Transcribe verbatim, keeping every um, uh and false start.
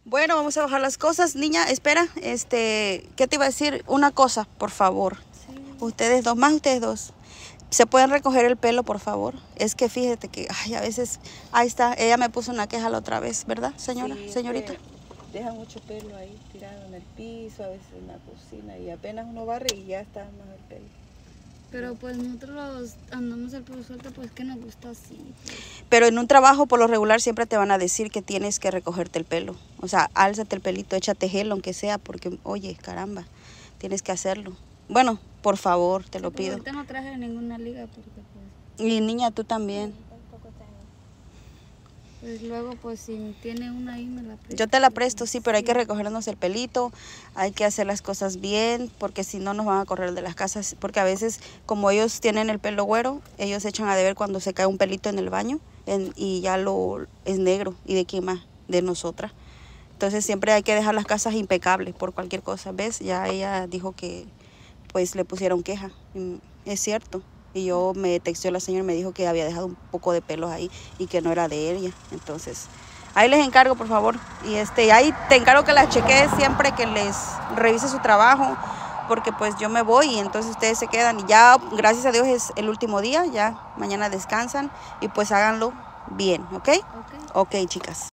Bueno, vamos a bajar las cosas. Niña, espera, este, ¿qué te iba a decir? Una cosa, por favor. Sí. Ustedes dos, más ustedes dos. ¿Se pueden recoger el pelo, por favor? Es que fíjate que, ay, a veces, ahí está, ella me puso una queja la otra vez, ¿verdad, señora, Sí, señorita? Deja mucho pelo ahí tirado en el piso, a veces en la cocina, y apenas uno barre y ya está más el pelo. Pero pues nosotros andamos el pelo suelto, pues que nos gusta así. Pues. Pero en un trabajo, por lo regular, siempre te van a decir que tienes que recogerte el pelo. O sea, álzate el pelito, échate gel, aunque sea, porque, oye, caramba, tienes que hacerlo. Bueno, por favor, te Sí, lo pues pido. ahorita no traje ninguna liga porque pues... Y niña, tú también. Pues luego, pues si tiene una ahí, me la presto. Yo te la presto, sí, pero hay que recogernos el pelito, hay que hacer las cosas bien, porque si no nos van a correr de las casas, porque a veces, como ellos tienen el pelo güero, ellos echan a deber cuando se cae un pelito en el baño en, y ya lo es negro, y de quién más, de nosotras. Entonces siempre hay que dejar las casas impecables por cualquier cosa, ¿ves? Ya ella dijo que pues le pusieron queja, y es cierto. Y yo me texteó la señora y me dijo que había dejado un poco de pelos ahí y que no era de ella. Entonces, ahí les encargo, por favor. Y este, ahí te encargo que las chequees siempre, que les revise su trabajo, porque pues yo me voy y entonces ustedes se quedan. Y ya, gracias a Dios, es el último día, ya mañana descansan y pues háganlo bien, ¿ok? Ok. Ok, chicas.